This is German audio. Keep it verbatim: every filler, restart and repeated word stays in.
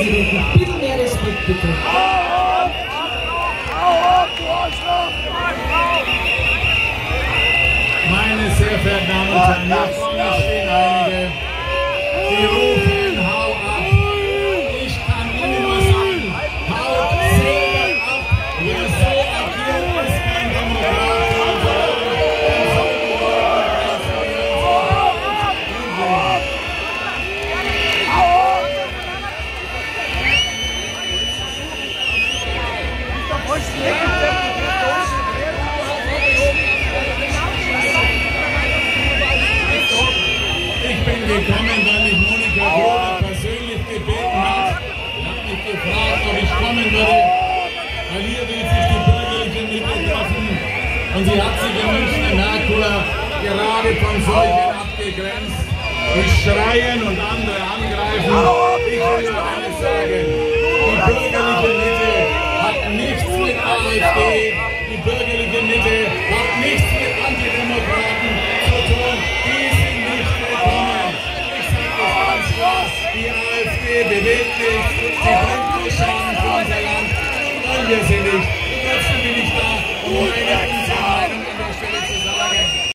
rücken. Ein bisschen mehr Respekt, bitte. Meine sehr verehrten Damen und Herren, hier vorne stehen einige, die rufen, hau ab. Ich kann Ihnen nur sagen, haut selber ab. Wer so agiert, ist kein Demokrat. Ich bin gekommen, weil mich Monika Groder persönlich gebeten hat. Sie hat mich gefragt, ob ich kommen würde, weil hier will sich die bürgerliche Mitte treffen. Und sie hat sich im Münchner Merkur gerade von solchen abgegrenzt, die schreien und andere angreifen. Ich will nur eines sagen, die bürgerliche Mitte hat nichts mit A f D, die bürgerliche Mitte hat nichts mit Antidemokraten zu tun. Die sind nicht willkommen. Ich sage das ganz klar, die A f D bewegt nichts, sie bringt nur Schaden für unser Land. Wollen wir sie nicht. Trotzdem bin ich da, um meine